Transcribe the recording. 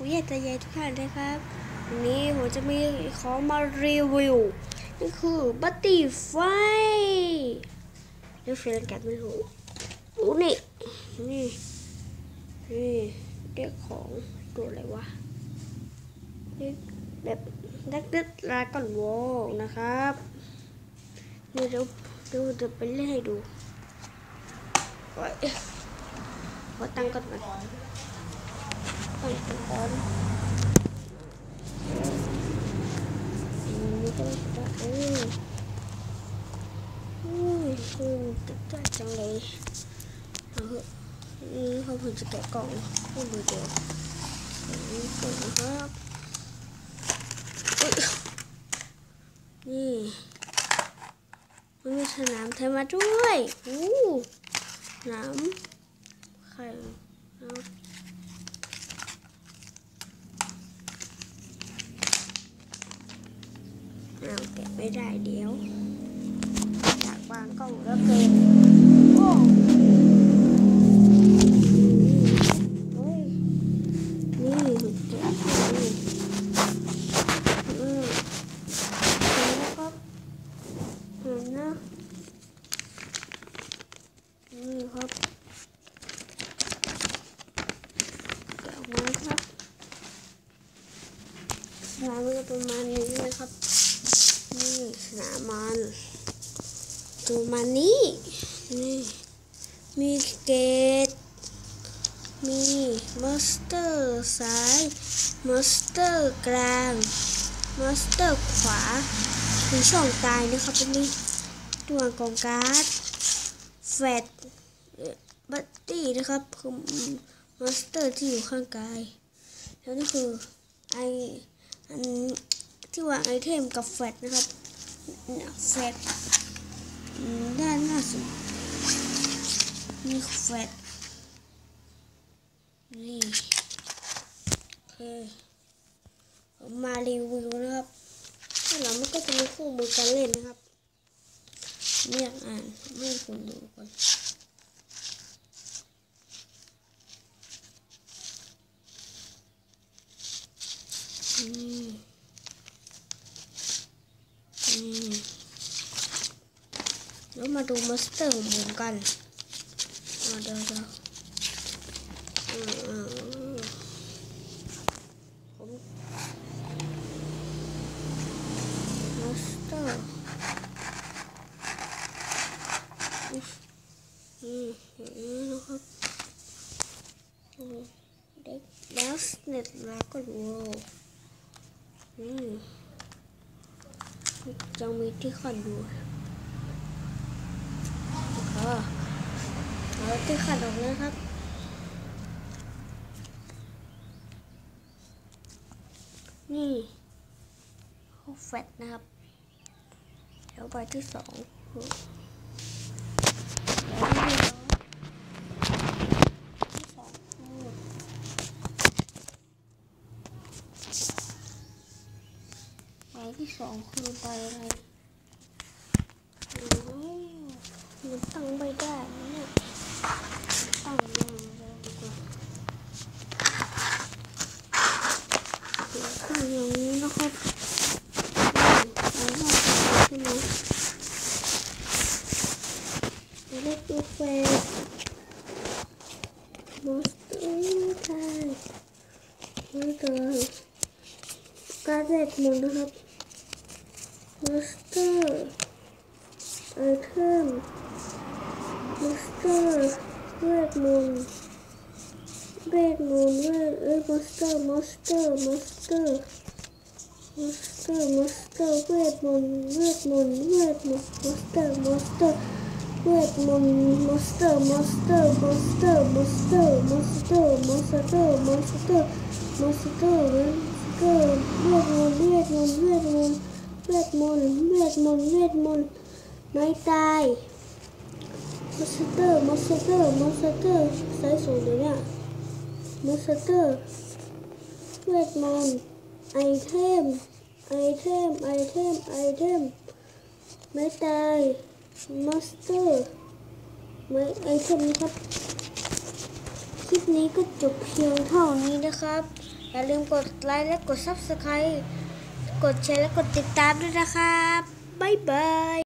ผู้ใหญ่ใจใหญ่ทุกท่านเลยครับวันนี้ผมจะมีของมารีวิวนี่คือบัตตี้ไฟเดี๋ยวเฟรนกันไม่รู้นี่เด็กของตัวอะไรวะแบบเด็กๆลาก่อนโวนะครับนี่เดี๋ยวจะไปเล่นให้ดูขอตั้งก่อนตั้งก่อนนี่ก็จะติดใจจังเลยนี่เขาเพิ่งจะแกะกล่องให้ดูเดี๋ยวนี่ก่อนนะครับนี่มันมีสนามไทยมาด้วยสนามไข่แกะไม่ได้เดี๋ยวอยากวางกล้องแล้วเกินนี่แกะแล้วก็เห็นนะนี่ครับแกะมาครับสนามมันจะประมาณนี้นะครับนี่สนามมันตัวมันนี่มีเกตมีมาสเตอร์ซ้ายมาสเตอร์กลางมาสเตอร์ขวามีช่องตายนะครับอันนี้ตัวกองการ์ดแฟตบัตตี้นะครับคือมาสเตอร์ที่อยู่ข้างกายแล้วนี่คืออันที่วางไอเทมกับแฟตนะครับแฟตด้านหน้าสุดมีแฟตนี่โอเคผมมารีวิวนะครับถ้าเรามันก็จะมีคู่มือการเล่นนะครับไม่อยากอ่านไม่คุณดูก่อนแล้วมาดูมาสเตอร์ของผมกันเดี๋ยวผมมาสเตอร์นะครับเด็กดัสเน็ตแล้วก็ดูจะมีที่ขันดูแล้วที่ขัดออกนะครับนี่เขาแฟตนะครับแล้วใบที่สองใบที่สองคือใบอะไรมันตั้งไม่ได้เนี่ยตั้งยังไงดีกว่าตั้งอย่างนี้นะครับแล้วใช่ไหมเล็กตัวเฟสมอสเตอร์ไทยนี่ตัวการเวทมนต์นะครับมอสเตอร์ไอเทมมาสเตอร์เวทมนต์มาสเตอร์เวทมนต์มาสเตอร์เวทมนต์มาสเตอร์เวทมนต์มาสเตอร์ไม่ตายมาสเตอร์ใส่สูงเลยเนี่ยมาสเตอร์เวทมนต์ไอเทมไม่ตายมาสเตอร์ไม่ไอเทมนะครับคลิปนี้ก็จบเพียงเท่านี้นะครับอย่าลืมกดไลค์และกด Subscribe กดแชร์และกดติดตามด้วยนะครับบ๊ายบาย